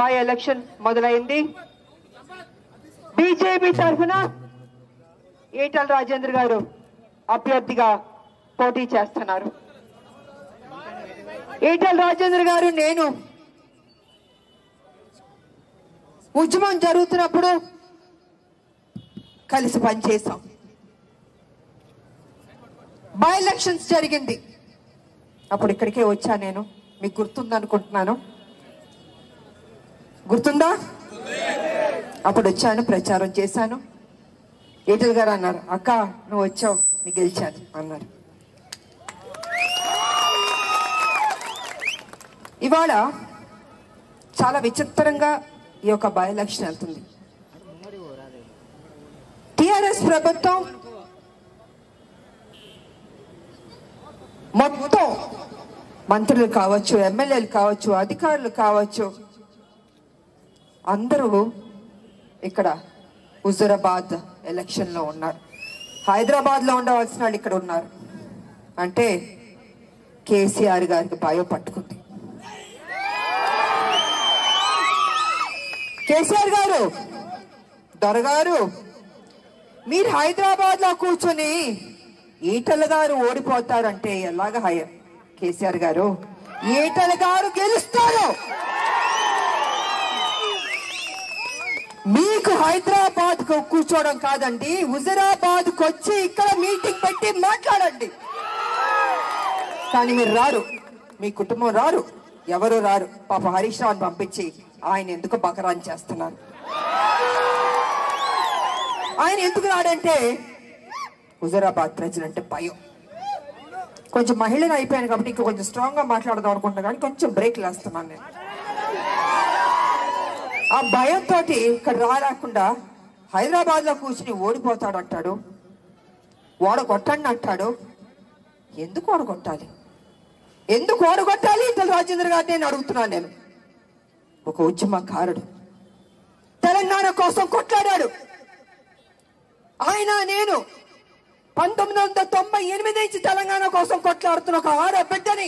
By election మొదలైంది. BJP తరఫున ఈటల రాజేందర్ గారు అభ్యర్థిగా పోటీ చేస్తున్నారు. ఈటల రాజేందర్ గారు నేను ఉద్యమం జరుగుతున్నప్పుడు కలిసి పనిచేశాం. బై ఎలక్షన్స్ జరిగింది, అప్పుడు ఇక్కడికే వచ్చా నేను. మీకు గుర్తుందనుకుంటున్నాను. గుర్తుందా? అప్పుడు వచ్చాను, ప్రచారం చేశాను. ఈటల గారు అన్నారు, అక్క నువ్వు వచ్చావు, నీకు గెలిచాను అన్నారు. ఇవాళ చాలా విచిత్రంగా ఈ యొక్క బై ఎలక్షన్ వెళ్తుంది. టిఆర్ఎస్ ప్రభుత్వం మొత్తం మంత్రులు కావచ్చు, ఎమ్మెల్యేలు కావచ్చు, అధికారులు కావచ్చు, అందరూ ఇక్కడ హుజూరాబాద్ ఎలక్షన్లో ఉన్నారు. హైదరాబాద్లో ఉండవలసిన వాళ్ళు ఇక్కడ ఉన్నారు. అంటే కేసీఆర్ గారికి భయం పట్టుకుంది. కేసీఆర్ గారు, దొరగారు, మీరు హైదరాబాద్లో కూర్చొని ఈటల గారు ఓడిపోతారంటే ఎలాగ? కేసీఆర్ గారు, ఈటల గారు గెలుస్తారు. మీకు హైదరాబాద్ కూర్చోవడం కాదండి, హుజూరాబాద్ వచ్చి ఇక్కడ మీటింగ్ పెట్టి మాట్లాడండి. కానీ మీరు రారు, మీ కుటుంబం రారు, ఎవరు రారు. పాప హరీష్ రావుని పంపించి ఆయన ఎందుకు బకరాన్ చేస్తున్నారు? ఆయన ఎందుకు రాడంటే హుజూరాబాద్ ప్రజలంటే భయం. కొంచెం మహిళలు అయిపోయాను కాబట్టి ఇంకా కొంచెం స్ట్రాంగ్ గా మాట్లాడదాం అనుకుంటున్నా, కానీ కొంచెం బ్రేక్ వేస్తున్నాను నేను. ఆ భయంతో ఇక్కడ రాలేకుండా హైదరాబాద్ లో కూర్చుని ఓడిపోతాడు అంటాడు, ఓడగొట్టండి అంటాడు. ఎందుకు ఓడగొట్టాలి? ఎందుకు ఓడగొట్టాలి ఈటల రాజేందర్ గారిని నేను అడుగుతున్నాను. నేను ఒక ఉద్యమకారుడు, తెలంగాణ కోసం కొట్లాడాడు. ఆయన నేను 1998 నుంచి తెలంగాణ కోసం కొట్లాడుతున్న ఒక ఆడబిడ్డని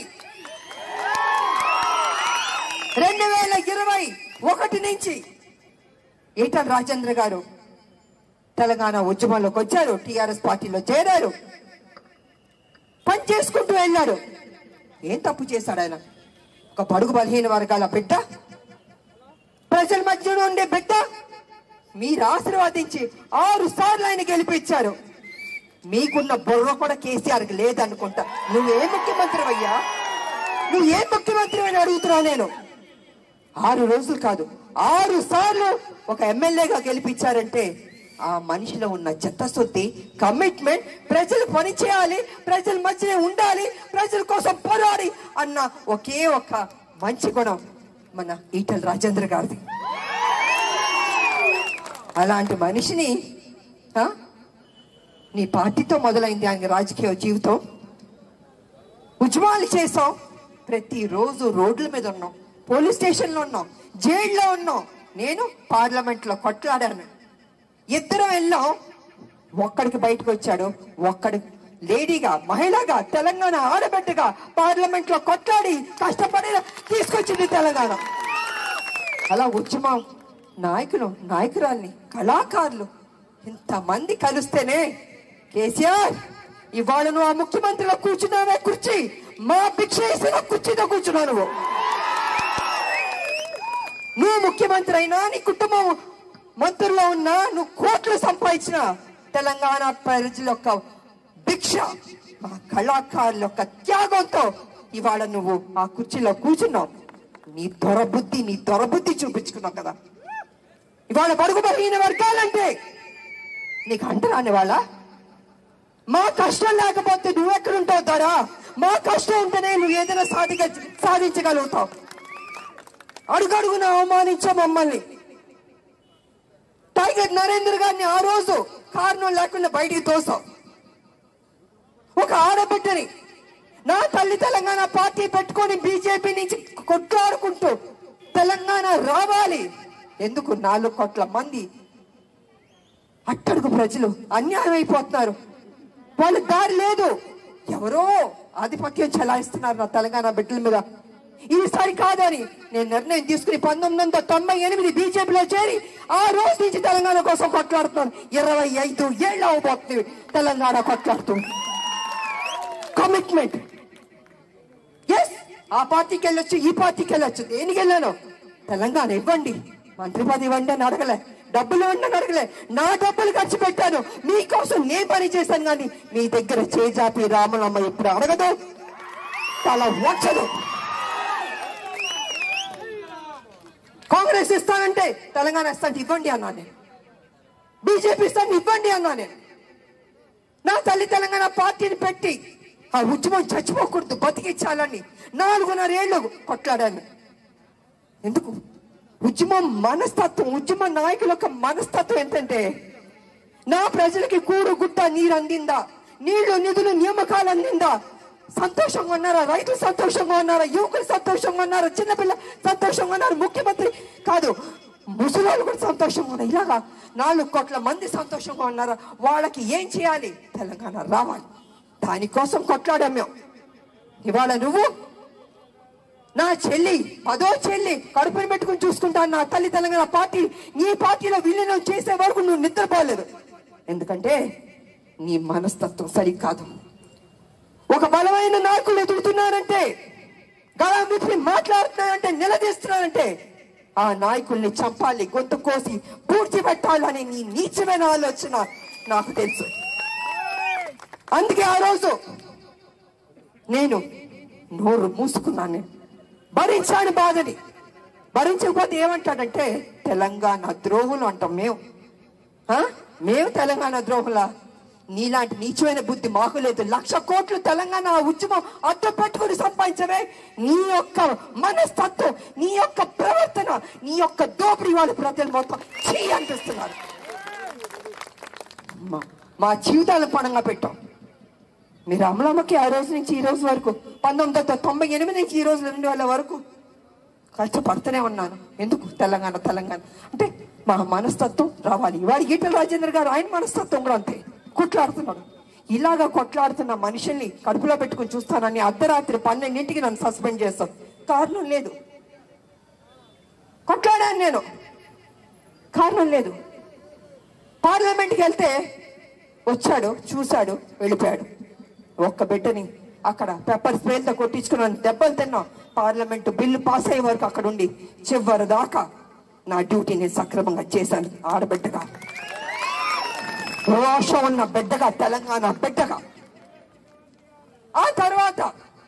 2021 నుంచి ఈటల రాజేందర్ గారు తెలంగాణ ఉద్యమంలోకి వచ్చారు, టిఆర్ఎస్ పార్టీలో చేరారు, పని చేసుకుంటూ వెళ్ళాడు. ఏం తప్పు చేశాడు ఆయన? ఒక బడుగు బలహీన వర్గాల బిడ్డ, ప్రజల మధ్యలో ఉండే బిడ్డ. మీరు ఆశీర్వాదించి 6 సార్లు ఆయన గెలిపించారు. మీకున్న బుర్ర కూడా కేసీఆర్కి లేదనుకుంటా. నువ్వే ముఖ్యమంత్రి అయ్యా? నువ్వు ఏ ముఖ్యమంత్రి అని అడుగుతున్నావు నేను. 6 రోజులు కాదు, 6 సార్లు ఒక ఎమ్మెల్యేగా గెలిపించారంటే ఆ మనిషిలో ఉన్న చిత్తశుద్ధి, కమిట్మెంట్, ప్రజలు పని చేయాలి, ప్రజల మధ్యనే ఉండాలి, ప్రజల కోసం పోరాడి అన్న ఒకే ఒక్క మంచి గుణం మన ఈటల రాజేందర్ గారిది. అలాంటి మనిషిని నీ పార్టీతో మొదలైంది ఆయన రాజకీయ జీవితం. ఉద్యమాలు చేసాం, ప్రతిరోజు రోడ్ల మీద ఉన్నాం, పోలీస్ స్టేషన్లో ఉన్నాం, జైల్లో ఉన్నాం. నేను పార్లమెంట్లో కొట్లాడాను. ఇద్దరం వెళ్ళాం. ఒక్కడికి బయటకు వచ్చాడు, ఒక్కడి లేడీగా, మహిళగా, తెలంగాణ ఆడబిడ్డగా పార్లమెంట్లో కొట్లాడి కష్టపడి తీసుకొచ్చింది తెలంగాణ. అలా ఉద్యమం నాయకులు, నాయకురాల్ని, కళాకారులు ఇంతమంది కలిస్తేనే కేసీఆర్ ఇవాళ నువ్వు ఆ ముఖ్యమంత్రిలో కూర్చున్నావే కుర్చీ, మా భిక్ష వేసిన కుర్చీతో కూర్చున్నావు. నువ్వు ముఖ్యమంత్రి అయినా, నీ కుటుంబం మంత్రుల్లో ఉన్నా, నువ్వు కోట్లు సంపాదించిన తెలంగాణ ప్రజల యొక్క భిక్ష, మా కళాకారుల యొక్క త్యాగంతో ఇవాళ నువ్వు ఆ కుర్చీలో కూర్చున్నావు. నీ దొరబుద్ధి చూపించుకున్నావు కదా. ఇవాళ బడుగు బలహీన వర్గాలంటే నీకు అంటరాని వాళ్ళ? మా కష్టం లేకపోతే నువ్వెక్కడుంటావు ధరా? మా కష్టం ఉంటేనే నువ్వు ఏదైనా సాధించగలుగుతావు. అడుగడుగున అవమానించా మమ్మల్ని. టైగర్ నరేంద్ర గారిని ఆ రోజు కారణం లేకుండా బయటికి తోసావు. ఒక ఆడబిడ్డని, నా తల్లి తెలంగాణ పార్టీ పెట్టుకొని బీజేపీ నుంచి కొట్లాడుకుంటూ తెలంగాణ రావాలి. ఎందుకు 4 కోట్ల మంది అట్టడుగు ప్రజలు అన్యాయం అయిపోతున్నారు. వాళ్ళ దారి లేదు, ఎవరో ఆధిపత్యం చెలాయిస్తున్నారు నా తెలంగాణ బిడ్డల మీద. ఈసారి కాదని నేను నిర్ణయం తీసుకుని 1998 బీజేపీలో చేరి ఆ రోజు నుంచి తెలంగాణ కోసం కొట్లాడుతున్నాను. 25 ఏళ్ళు అవబోతుంది తెలంగాణ కొట్లాడుతుంది. కమిట్మెంట్. ఎస్, ఆ పార్టీకి వెళ్ళొచ్చు, ఈ పార్టీకి వెళ్ళొచ్చు. దేనికి వెళ్ళాను? తెలంగాణ ఇవ్వండి, మంత్రి పదవి ఇవ్వండి అని అడగలే, డబ్బులు ఇవ్వండి అని అడగలే. నా డబ్బులు ఖర్చు పెట్టాను, మీకోసం నేను పని చేశాను. కానీ మీ దగ్గర చేజాపి రామలమ్మ ఎప్పుడు అడగదు, తల వచ్చదు. కాంగ్రెస్ ఇస్తానంటే తెలంగాణ ఇస్తానంటే ఇవ్వండి అన్నా నేను. బీజేపీ ఇస్తాను ఇవ్వండి అన్నా నేను. నా తల్లి తెలంగాణ పార్టీని పెట్టి ఆ ఉద్యమం చచ్చిపోకూడదు, బతికించాలని 4.5 ఏళ్ళు కొట్లాడాను. ఎందుకు? ఉద్యమం మనస్తత్వం, ఉద్యమ నాయకుల యొక్క మనస్తత్వం ఏంటంటే, నా ప్రజలకి కూడు గుట్ట నీరు అందిందా, నీళ్లు నిధులు నియామకాలు అందిందా, సంతోషంగా ఉన్నారా, రైతులు సంతోషంగా ఉన్నారా, యువకులు సంతోషంగా ఉన్నారా, చిన్నపిల్ల సంతోషంగా ఉన్నారు, ముఖ్యమంత్రి కాదు ముసలాళ్ళు కూడా సంతోషంగా ఉన్నారు. ఇలాగా 4 కోట్ల మంది సంతోషంగా ఉన్నారా? వాళ్ళకి ఏం చేయాలి? తెలంగాణ రావాలి. దానికోసం కొట్లాడాం మేము. ఇవాళ నువ్వు నా చెల్లి, 10వ చెల్లి కడుపుని పెట్టుకుని చూసుకుంటాను నా తల్లి తెలంగాణ పార్టీ, నీ పార్టీలో విలీనం చేసే వరకు నువ్వు నిద్రపోలేదు. ఎందుకంటే నీ మనస్తత్వం సరికాదు. ఒక బలమైన నాయకులు ఎదుగుతున్నారంటే, గళం విప్పి మాట్లాడుతున్నారంటే, నిలదీస్తున్నారంటే ఆ నాయకుల్ని చంపాలి, గొంతు కోసి పూడ్చిపెట్టాలని నీ నీచమైన ఆలోచన నాకు తెలుసు. అందుకే ఆ రోజు నేను నోరు మూసుకున్నాను, భరించాను బాధని. భరించకపోతే ఏమంటాడంటే తెలంగాణ ద్రోహులు అంటాం మేము. మేము తెలంగాణ ద్రోహులా? నీలాంటి నీచమైన బుద్ధి మాకు లేదు. 1,00,000 కోట్లు తెలంగాణ ఉద్యమం అడ్డు పెట్టుకుని సంపాదించవే. నీ యొక్క మనస్తత్వం, నీ యొక్క ప్రవర్తన, నీ యొక్క దోపిడీ వాళ్ళ ప్రజలు మొత్తం చీ అనిపిస్తున్నారు. మా జీవితాలను పణంగా పెట్టాం. మీరు అమలమ్మకి ఆ రోజు నుంచి ఈ రోజు వరకు 1998 నుంచి ఈ రోజు 2000 వరకు కష్టపడుతూనే ఉన్నాను. ఎందుకు? తెలంగాణ తెలంగాణ అంటే మా మనస్తత్వం రావాలి. ఇవాళ ఈటెల రాజేందర్ గారు ఆయన మనస్తత్వం కూడా అంతే, కొట్లాడుతున్నాడు. ఇలాగా కొట్లాడుతున్న మనుషుల్ని కడుపులో పెట్టుకుని చూస్తానని అర్ధరాత్రి 12ంటికి నన్ను సస్పెండ్ చేస్తాం. కారణం లేదు. కొట్లాడాను నేను, కారణం లేదు. పార్లమెంట్కి వెళ్తే వచ్చాడు, చూశాడు, వెళ్ళిపోయాడు. ఒక్క బిడ్డని అక్కడ పెప్పర్ స్ప్రేలతో కొట్టించుకున్నాను, దెబ్బలు తిన్నాం. పార్లమెంటు బిల్లు పాస్ అయ్యే వరకు అక్కడ ఉండి చివరి దాకా నా డ్యూటీని సక్రమంగా చేశాను. ఆడబిడ్డగా, రోషం ఉన్న బిడ్డగా, తెలంగాణ బిడ్డగా. ఆ తర్వాత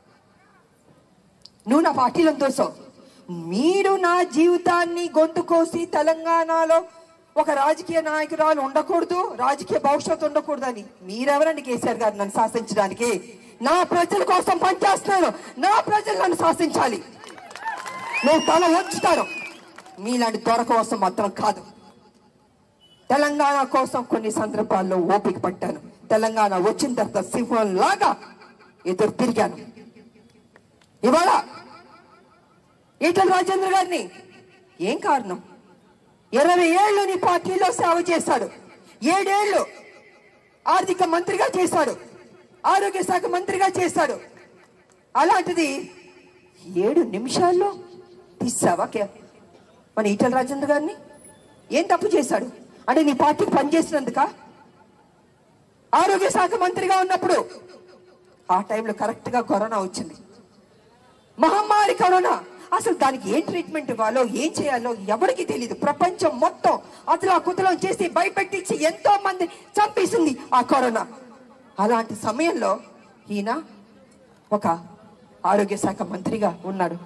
నువ్వు నా పార్టీలో తోసావు. మీరు నా జీవితాన్ని గొంతు కోసి తెలంగాణలో ఒక రాజకీయ నాయకురాలు ఉండకూడదు, రాజకీయ భవిష్యత్తు ఉండకూడదు అని మీరెవరండి కేసీఆర్ గారు నన్ను శాసించడానికి? నా ప్రజల కోసం పనిచేస్తున్నాను, నా ప్రజలు నన్ను శాసించాలి. నేను తల వంచుతాను, మీలాంటి దొర కోసం మాత్రం కాదు. తెలంగాణ కోసం కొన్ని సందర్భాల్లో ఓపిక పట్టాను. తెలంగాణ వచ్చిన తర్వాత సింహం లాగా ఎదురు తిరిగాను. ఇవాళ ఈటెల రాజేందర్ గారిని ఏం కారణం? 20 ఏళ్ళు నీ పార్టీలో సేవ చేశాడు, 7 ఏళ్ళు ఆర్థిక మంత్రిగా చేశాడు, ఆరోగ్య శాఖ మంత్రిగా చేశాడు. అలాంటిది 7 నిమిషాల్లో తీసావా మన ఈటెల రాజేందర్ గారిని? ఏం తప్పు చేశాడు అంటే నీ పార్టీకి పనిచేసినందుక? ఆరోగ్య శాఖ మంత్రిగా ఉన్నప్పుడు ఆ టైంలో కరెక్ట్ గా కరోనా వచ్చింది, మహమ్మారి కరోనా. అసలు దానికి ఏం ట్రీట్మెంట్ ఇవ్వాలో, ఏం చేయాలో ఎవరికి తెలియదు. ప్రపంచం మొత్తం అతలా కుతలం చేసి భయపెట్టించి ఎంతో మంది చంపేసింది ఆ కరోనా. అలాంటి సమయంలో ఈయన ఒక ఆరోగ్య శాఖ మంత్రిగా ఉన్నాడు.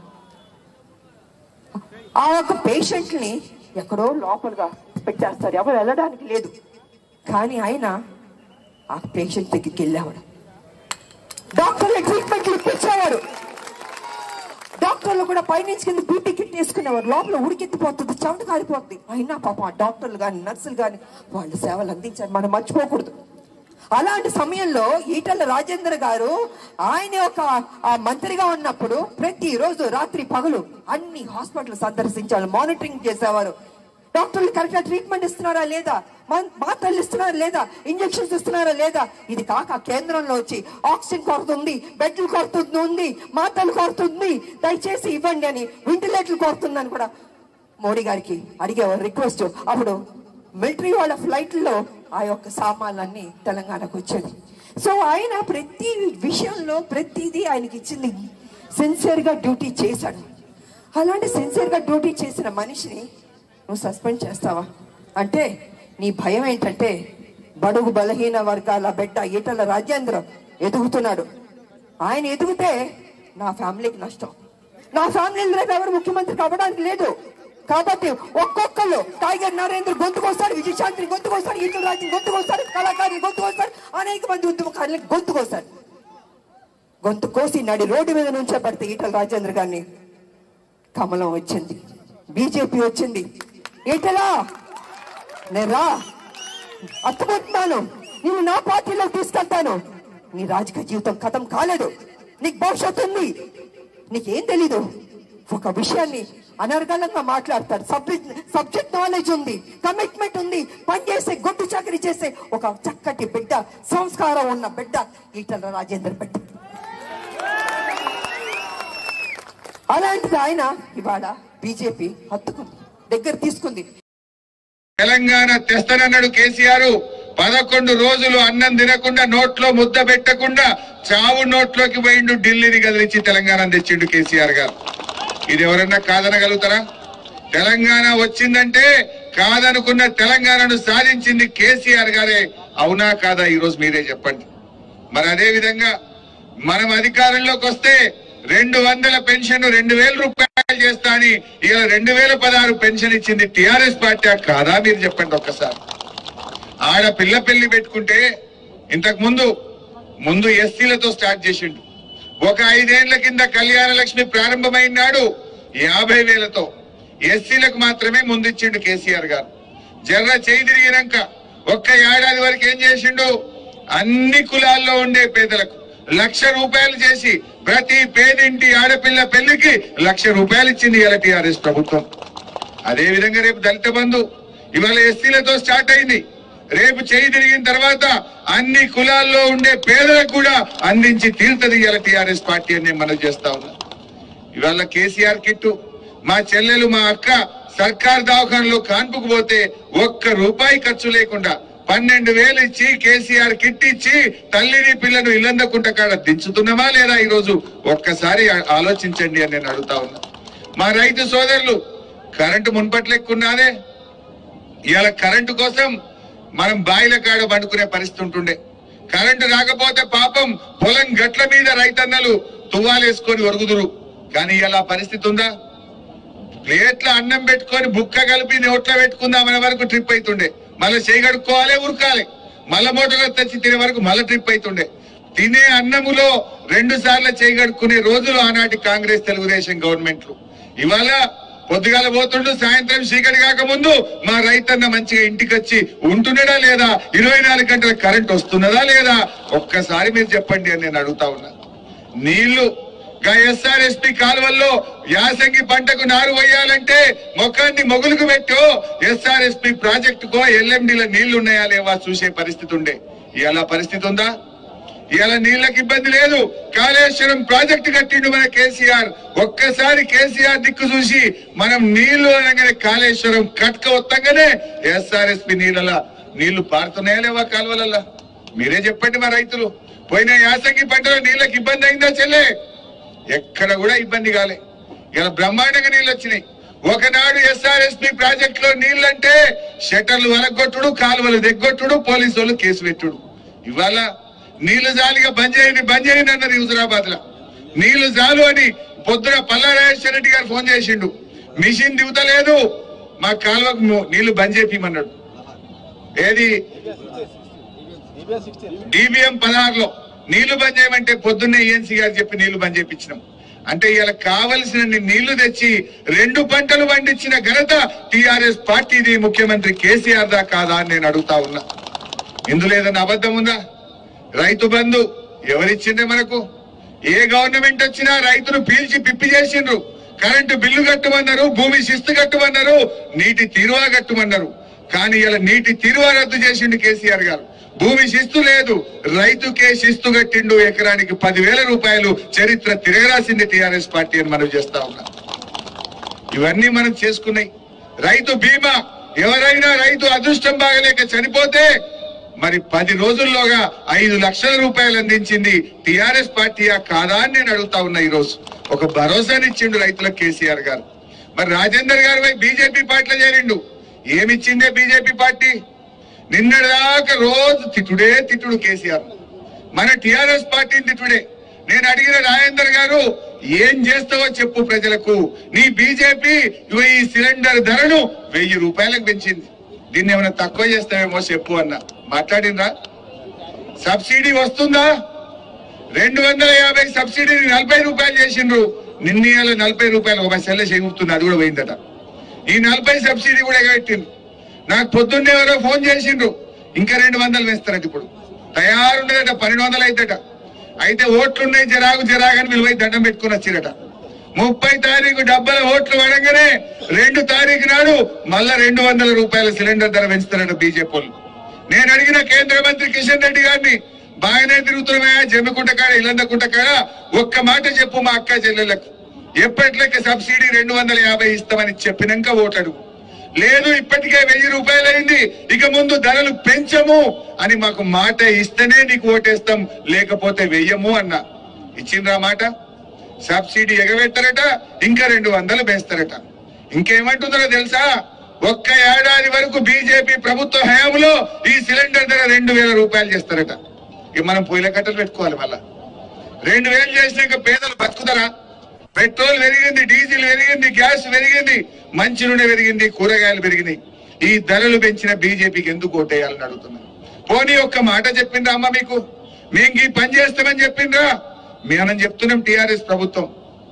ఆ యొక్క పేషెంట్ని ఎక్కడో లోపలగా పెట్టేస్తారు, ఎవరు వెళ్ళడానికి లేదు. కానీ ఆయన ఆ పేషెంట్ దగ్గరికి వెళ్ళేవాడు, డాక్టర్లు ట్రీట్మెంట్లు ఇప్పించేవాడు. డాక్టర్లు కూడా పైనుంచి కింద బీపీ కిట్ వేసుకునేవారు. లోపల ఉడికెత్తిపోతుంది, చెమట కారిపోతుంది. అయినా పాపం ఆ డాక్టర్లు కానీ నర్సులు కానీ వాళ్ళు సేవలు అందించారు, మనం మర్చిపోకూడదు. అలాంటి సమయంలో ఈటెల రాజేందర్ గారు ఆయన ఒక ఆ మంత్రిగా ఉన్నప్పుడు ప్రతిరోజు రాత్రి పగలు అన్ని హాస్పిటల్ సందర్శించారు, మానిటరింగ్ చేసేవారు. డాక్టర్లు కరెక్ట్ గా ట్రీట్మెంట్ ఇస్తున్నారా లేదా, మాత్రలు ఇస్తున్నారా లేదా, ఇంజక్షన్స్ ఇస్తున్నారా లేదా. ఇది కాక కేంద్రంలో వచ్చి ఆక్సిజన్ కొరత ఉంది, బెడ్లు కొరత ఉంది, మాత్రలు కొరత ఉంది, దయచేసి ఇవ్వండి అని, వెంటిలేటర్లు కొరతుందని కూడా మోడీ గారికి అడిగే రిక్వెస్ట్. అప్పుడు మిలిటరీ వాళ్ళ ఫ్లైట్లో ఆ యొక్క సామాన్లన్నీ తెలంగాణకు వచ్చేది. సో ఆయన ప్రతి విషయంలో ప్రతిదీ ఆయనకి ఇచ్చింది సిన్సియర్ గా డ్యూటీ చేశాడు. అలాంటి సిన్సియర్ గా డ్యూటీ చేసిన మనిషిని నువ్వు సస్పెండ్ చేస్తావా అంటే నీ భయం ఏంటంటే బడుగు బలహీన వర్గాల బిడ్డ ఈటల రాజేంద్ర ఎదుగుతున్నాడు. ఆయన ఎదిగితే నా ఫ్యామిలీకి నష్టం. నా ఫ్యామిలీలో రేపు ఎవరు ముఖ్యమంత్రి కావడానికి లేదు. కాబట్టి ఒక్కొక్కరు టైగర్ నరేంద్ర గొంతుకొస్తాడు, విజయశాంతి గొంతుకొస్తాడు, ఈటల రాజు గొంతుకొస్తాడు, కళాకారులు గొంతుకొస్తాడు, అనేక మంది ఉద్యమకారులకు గొంతుకొస్తాడు. గొంతు కోసి నడి రోడ్డు మీద నుంచే పడితే ఈటల రాజేంద్ర గారిని కమలం వచ్చింది, బీజేపీ వచ్చింది. ఈటలా నేను రా, అత్తుకుంటున్నాను, నేను నా పార్టీలో తీసుకెళ్తాను. నీ రాజకీయ జీవితం ఖతం కాలేదు, నీకు భవిష్యత్తు ఉంది. నీకేం తెలీదు, ఒక విషయాన్ని అనర్గళంగా మాట్లాడతాడు. సబ్జెక్ట్ నాలెడ్జ్ ఉంది, కమిట్మెంట్ ఉంది, పనిచేసే గొడ్డు చాకరీ చేసే ఒక చక్కటి బిడ్డ, సంస్కారం ఉన్న బిడ్డ ఈటల రాజేందర్ బిడ్డ. అలాంటిది ఆయన ఇవాళ బీజేపీ హత్తుకుంది, దగ్గర తీసుకుంది. తెలంగాణ తెస్తానన్నాడు కేసీఆర్. 11 రోజులు అన్నం తినకుండా, నోట్లో ముద్ద పెట్టకుండా చావు నోట్లోకి పోయిండు. ఢిల్లీని కదిలించి తెలంగాణ తెచ్చిండు కేసీఆర్ గారు. ఇది ఎవరన్నా కాదనగలుగుతారా? తెలంగాణ వచ్చిందంటే కాదనుకున్న తెలంగాణను సాధించింది కేసీఆర్ గారే. అవునా కాదా? ఈరోజు మీరే చెప్పండి. మరి అదే విధంగా మనం అధికారంలోకి వస్తే 200 పెన్షన్ 2000 రూపాయలు చేస్తా అని ఇలా 2016 పెన్షన్ ఇచ్చింది టిఆర్ఎస్ పార్టీ కాదా? మీరు చెప్పండి ఒక్కసారి. ఆడ పిల్ల పెళ్లి పెట్టుకుంటే ఇంతకు ముందు ఎస్సీలతో స్టార్ట్ చేసిండు. ఒక 5 ఏళ్ల కింద కళ్యాణ లక్ష్మి ప్రారంభమైనాడు 50,000తో. ఎస్సీలకు మాత్రమే ముందిచ్చిండు కేసీఆర్ గారు. జర్ర చేయి తిరిగినాక ఒక్క ఏడాది వరకు ఏం చేసిండు? అన్ని కులాల్లో ఉండే పేదలకు 1,00,000 రూపాయలు చేసి ప్రతి పేదింటి ఆడపిల్ల పెళ్లికి 1,00,000 రూపాయలు ఇచ్చింది ఇలా టిఆర్ఎస్ ప్రభుత్వం. అదే విధంగా రేపు దళిత బంధు ఇవాళ ఎస్సీలతో స్టార్ట్ అయింది. రేపు చేయి తిరిగిన తర్వాత అన్ని కులాల్లో ఉండే పేదలకు కూడా అందించి తీరుతుంది ఇలా టిఆర్ఎస్ పార్టీ అని మనం చేస్తా ఉన్నాం. ఇవాళ కేసీఆర్ కిట్టు మా చెల్లెలు మా అక్క సర్కార్ దవాఖానలో కాన్పుకు పోతే 1 రూపాయి ఖర్చు లేకుండా 12,000 ఇచ్చి కేసీఆర్ కిట్ ఇచ్చి తల్లిని పిల్లను ఇల్లందకుంట కాడ దించుతున్నామా లేదా? ఈరోజు ఒక్కసారి ఆలోచించండి అని నేను అడుగుతా ఉన్నా. మా రైతు సోదరులు కరెంటు మున్పట్లెక్కున్నాదే. ఇవాళ కరెంటు కోసం మనం బాయిల కాడ పండుకునే పరిస్థితి ఉంటుండే. కరెంటు రాకపోతే పాపం పొలం గట్ల మీద రైతన్నలు తువ్వాలేసుకొని ఒరుగుదురు. కానీ ఇలా పరిస్థితి ఉందా? ప్లేట్ల అన్నం పెట్టుకొని బుక్క కలిపి నోట్లో పెట్టుకుందామనే వరకు ట్రిప్ అవుతుండే. మళ్ళీ చేయగడుక్కోవాలి, ఉరకాలి, మళ్ళా మోటార్లో తెచ్చి తినే వరకు మళ్ళీ ట్రిప్ అవుతుండే. తినే అన్నములో 2 సార్లు చేయగడుక్కునే రోజులు ఆనాటి కాంగ్రెస్ తెలుగుదేశం గవర్నమెంట్లు. ఇవాళ పొద్దుగాల పోతుండు, సాయంత్రం చీకటి కాకముందు మా రైతన్న మంచిగా ఇంటికి వచ్చి ఉంటున్నాడా లేదా? 24 గంటల కరెంట్ వస్తున్నదా లేదా? ఒక్కసారి మీరు చెప్పండి అని నేను అడుగుతా ఉన్నా. నీళ్లు ఎస్ఆర్ఎస్పి కాలువల్లో యాసంగి పంటకు నారు వేయాలంటే మొక్కన్ని మొగులుకు పెట్టో ఎస్ఆర్ఎస్పి ప్రాజెక్టుకో ఎల్ఎండిలో నీళ్లు ఉన్నాయా లేవా చూసే పరిస్థితి ఉండే. ఇలా పరిస్థితి ఉందా? ఇలా నీళ్లకు ఇబ్బంది లేదు. కాళేశ్వరం ప్రాజెక్టు కట్టిండు మన కేసీఆర్. ఒక్కసారి కేసీఆర్ దిక్కు చూసి మనం నీళ్లు అనగానే కాళేశ్వరం కట్క వస్తాగానే ఎస్ఆర్ఎస్పి నీళ్లు పారుతున్నాయా లేవా కాలువలల్లా? మీరే చెప్పండి. మా రైతులు పోయిన యాసంగి పంటలో నీళ్లకు ఇబ్బంది అయిందా చెల్లె? ఎక్కడ కూడా ఇబ్బంది కాలే. ఇలా బ్రహ్మాండంగా నీళ్లు వచ్చినాయి. ఒకనాడు ఎస్ఆర్ఎస్పి ప్రాజెక్ట్ లో నీళ్లంటే షట్టర్లు వలగొట్టుడు, కాలువలు దిగ్గొట్టుడు, పోలీసు వాళ్ళు కేసు పెట్టుడు. ఇవాళ నీళ్లు జాలిగా బంద్ చేయండి అన్నారు హుజురాబాద్ లో. నీళ్లు జాలు అని పొద్దున పల్లారాజేశ్వర రెడ్డి గారు ఫోన్ చేసిండు. మిషన్ దిగుతలేదు, మా కాలువకు నీళ్లు బంద్ చేపిమన్నాడు. ఏది డిబిఎం 16లో నీళ్లు బంద్ చేయమంటే పొద్దున్నే ఏఎన్సీ గారు చెప్పి నీళ్లు బంద్ చేయించినాం. అంటే ఇలా కావలసిన నీళ్లు తెచ్చి 2 పంటలు పండించిన ఘనత టిఆర్ఎస్ పార్టీది, ముఖ్యమంత్రి కేసీఆర్ దా కాదా అని నేను అడుగుతా ఉన్నా. ఇందులో ఏదైనా అబద్ధం ఉందా? రైతు బంధు ఎవరిచ్చిండే మనకు? ఏ గవర్నమెంట్ వచ్చినా రైతును పీల్చి పిప్పి చేసిండ్రు. కరెంటు బిల్లు కట్టమన్నారు, భూమి శిస్తు కట్టమన్నారు, నీటి తీరువా కట్టమన్నారు. కానీ ఇలా నీటి తీరువా రద్దు చేసిండు కేసీఆర్ గారు. భూమి శిస్తు లేదు, రైతుకే శిస్తు కట్టిండు. ఎకరానికి 10,000 రూపాయలు. చరిత్ర తిరగరాసింది టీఆర్ఎస్ పార్టీ అని మనం చేస్తా ఉన్నాం. ఇవన్నీ మనం చేసుకున్నాయి. రైతు బీమా, ఎవరైనా రైతు అదృష్టం బాగలేక చనిపోతే మరి 10 రోజుల్లోగా 5 లక్షల రూపాయలు అందించింది టీఆర్ఎస్ పార్టీయా కాదా అని నేను అడుగుతా ఉన్నా. ఈ రోజు ఒక భరోసానిచ్చిండు రైతులకు కేసీఆర్ గారు. మరి రాజేందర్ గారు బీజేపీ పార్టీలో చేరిండు. ఏమిచ్చిందే బీజేపీ పార్టీ? నిన్నటిదాకా రోజు తిట్టుడు కేసీఆర్, మన టీఆర్ఎస్ పార్టీని తిట్టుడే. నేను అడిగిన రాజేందర్ గారు, ఏం చేస్తావో చెప్పు ప్రజలకు. నీ బీజేపీ ఈ సిలిండర్ ధరను 1000 రూపాయలకు పెంచింది, దీన్ని ఏమైనా తక్కువ చేస్తావేమో చెప్పు అన్న. మాట్లాడినరా? సబ్సిడీ వస్తుందా? 250 సబ్సిడీని 40 రూపాయలు చేసిండ్రు. నిన్న 40 రూపాయలు ఒక సెల్ల చేకూరుతుంది, అది కూడా పోయిందట. ఈ 40 సబ్సిడీ కూడా ఎగబెట్టిండ్రు. నాకు పొద్దున్నే ఎవరో ఫోన్ చేసిండ్రు, ఇంకా 200 వేస్తారట. ఇప్పుడు తయారుండదట, 1200 అయితేట. అయితే ఓట్లున్నాయి, జరాగని విలువై దండం పెట్టుకుని వచ్చిరట. 30 తారీఖు డబ్బల ఓట్లు పడంగానే 2 తారీఖు నాడు మళ్ళా 200 రూపాయల సిలిండర్ ధర పెంచుతారట బీజేపీ వాళ్ళు. నేను అడిగిన కేంద్ర మంత్రి కిషన్ రెడ్డి గారిని, బాగానే తిరుగుతున్నాయా జమ్మికుంట కాడ, ఇల్లందకుంట కాడ, ఒక్క మాట చెప్పు మా అక్క చెల్లెళ్లకు, ఎప్పటిలెక్క సబ్సిడీ 250 ఇస్తామని చెప్పినాక ఓట్లు అడుగు. లేదు, ఇప్పటికే 1000 రూపాయలు అయింది, ఇక ముందు ధరలు పెంచము అని మాకు మాట ఇస్తేనే నీకు ఓటేస్తాం, లేకపోతే వెయ్యము అన్న. ఇచ్చిండ్రా మాట? సబ్సిడీ ఎగబెట్టారట, ఇంకా 200 వేస్తారట. ఇంకేమంటుందో తెలుసా? ఒక్క ఏడాది వరకు బీజేపీ ప్రభుత్వ హయాంలో ఈ సిలిండర్ ధర 2000 రూపాయలు చేస్తారట. ఇక మనం పొయ్యిల కట్టలు పెట్టుకోవాలి. మళ్ళా 2000 చేసినాక పేదలు బతుకుతారా? పెట్రోల్ పెరిగింది, డీజిల్ పెరిగింది, గ్యాస్ పెరిగింది, మంచి నూనె పెరిగింది, కూరగాయలు పెరిగినాయి. ఈ ధరలు పెంచిన బీజేపీకి ఎందుకు ఓటేయాలని అడుగుతున్నా. పోనీ ఒక్క మాట చెప్పిండ్రా అమ్మ మీకు? మేము ఈ పని చేస్తామని చెప్పిండ్రా? మనం చెప్తున్నాం టీఆర్ఎస్ ప్రభుత్వం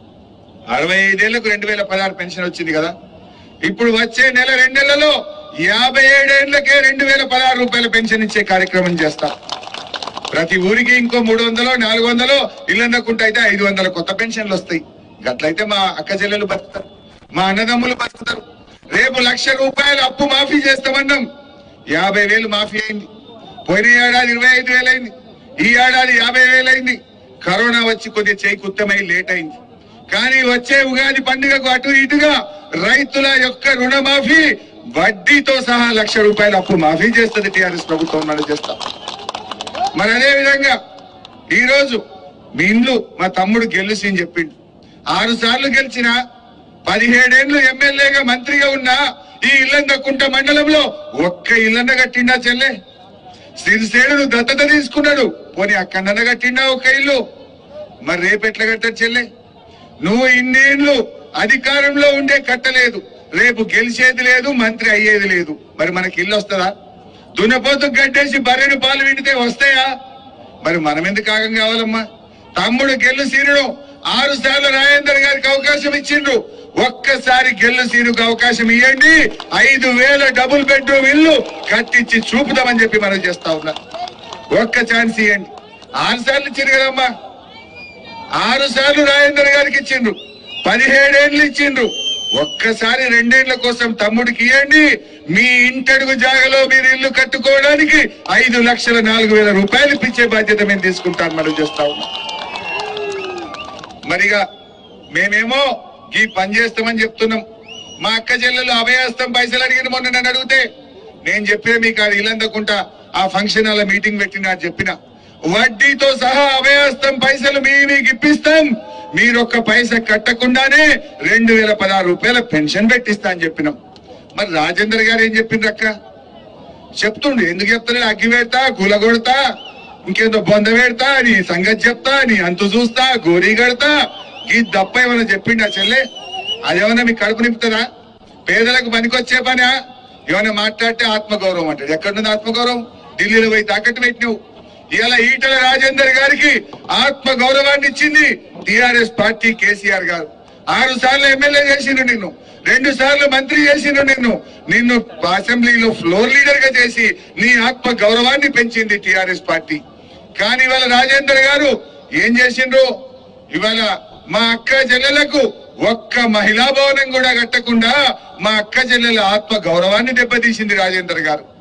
65 ఏళ్లకు 2016 పెన్షన్ వచ్చింది కదా. ఇప్పుడు వచ్చే నెల 2 నెలల్లో 57 ఏళ్లకే 2016 రూపాయల పెన్షన్ ఇచ్చే కార్యక్రమం చేస్తాం. ప్రతి ఊరికి ఇంకో 300 400 ఇల్లందకుంట అయితే 500 కొత్త పెన్షన్లు వస్తాయి. గట్లయితే మా అక్క చెల్లెలు బతుకుతారు, మా అన్నదమ్ములు బతుకుతారు. రేపు 1,00,000 రూపాయలు అప్పు మాఫీ చేస్తామన్నాం, 50,000 మాఫీ అయింది. పోయిన ఏడాది 25,000 అయింది, ఈ ఏడాది 50,000 అయింది. కరోనా వచ్చి కొద్దిగా చేయి కుత్తమై లేట్ అయింది. కానీ వచ్చే ఉగాది పండుగకు అటు ఇటుగా రైతుల యొక్క రుణమాఫీ వడ్డీతో సహా 1,00,000 రూపాయలు అప్పు మాఫీ చేస్తుంది టీఆర్ఎస్ ప్రభుత్వం. మనం చేస్తాం. మరి అదే విధంగా ఈ రోజు మీ ఇండ్లు మా తమ్ముడు గెలుసి అని చెప్పిండు. 6 సార్లు గెలిచిన, 17 ఏళ్లు ఎమ్మెల్యేగా మంత్రిగా ఉన్నా ఈ ఇల్లందకుంట మండలంలో ఒక్క ఇల్లన్న కట్టిండా చెల్లె? సిరిసేడు దత్తత తీసుకున్నాడు, పోనీ అక్కడన్న కట్టిండా ఒక్క ఇల్లు? మరి రేపు ఎట్లా కట్టాడు చెల్లె? నువ్వు ఇన్నేళ్లు అధికారంలో ఉండే కట్టలేదు, రేపు గెలిచేది లేదు, మంత్రి అయ్యేది లేదు. మరి మనకి ఇల్లు వస్తుందా? దున్నపోతు గడ్డేసి బర్రెను పాలు విండితే వస్తాయా? మరి మనం ఎందుకు ఆగం కావాలమ్మా? తమ్ముడు గెల్లు సీనుడు 6 సార్లు రాజేందర్ గారికి అవకాశం ఇచ్చిండ్రు. ఒక్కసారి గెల్లు సీనుకు అవకాశం ఇవ్వండి, 5,000 డబుల్ బెడ్రూమ్ ఇల్లు కట్టించి చూపుదామని చెప్పి మనం చేస్తా ఉన్నా. ఒక్క ఛాన్స్ ఇవ్వండి. 6 సార్లు ఇచ్చిండ్రు కదమ్మా. 6 సార్లు రాజేందర్ గారికి ఇచ్చిండ్రు, 17 ఏళ్ళు ఇచ్చిండ్రు. ఒక్కసారి 2 ఏళ్ల కోసం తమ్ముడికి ఇవ్వండి. మీ ఇంటడుగు జాగలో మీరు ఇల్లు కట్టుకోవడానికి 5,04,000 రూపాయలు ఇప్పించే బాధ్యత మేము తీసుకుంటాను. మనం చేస్తా ఉన్నాం. మరిగా మేమేమో ఈ పని చేస్తామని చెప్తున్నాం. మా అక్క చెల్లెలు అభయహస్తం పైసలు అడిగిన మొన్న నన్ను అడిగితే నేను చెప్పే మీకు అది ఇల్లందకుంటా ఆ ఫంక్షన్ హాల్ మీటింగ్ పెట్టినా చెప్పిన, వడ్డీతో సహా అభయహస్తం పైసలు మీకు ఇప్పిస్తాం, మీరొక్క పైస కట్టకుండానే 2016 రూపాయల పెన్షన్ పెట్టిస్తా అని చెప్పినాం. మరి రాజేందర్ గారు ఏం చెప్పిండ్రు అక్క? చెప్తుండు, ఎందుకు చెప్తాడు? అగ్గి పెడతా, కూల కొడతా, ఇంకేదో బొంద పెడతా, నీ సంగతి చెప్తా, నీ అంతు చూస్తా, గోరీ కడతా, ఈ దప్ప ఏమైనా చెప్పిండా చెల్లె? అదేమన్నా మీకు కడుపు నింపుతుందా? పేదలకు పనికొచ్చే పనా? ఏమైనా మాట్లాడితే ఆత్మగౌరవం అంటాడు. ఎక్కడుంది ఆత్మగౌరవం? ఢిల్లీలో పోయి తాకట్టు పెట్టినావు. ఇలా ఈటల రాజేందర్ గారికి ఆత్మ గౌరవాన్ని ఇచ్చింది టిఆర్ఎస్ పార్టీ, కేసీఆర్ గారు. 6 సార్లు ఎమ్మెల్యే చేసిండు నిన్ను, 2 సార్లు మంత్రి చేసిండు నిన్ను అసెంబ్లీలో ఫ్లోర్ లీడర్ గా చేసి నీ ఆత్మ గౌరవాన్ని పెంచింది టిఆర్ఎస్ పార్టీ. కానీ ఇవాళ రాజేందర్ గారు ఏం చేసిండ్రు? ఇవాళ మా అక్క చెల్లెలకు ఒక్క మహిళా భవనం కూడా కట్టకుండా మా అక్క చెల్లెల ఆత్మ గౌరవాన్ని దెబ్బతీసింది రాజేందర్ గారు.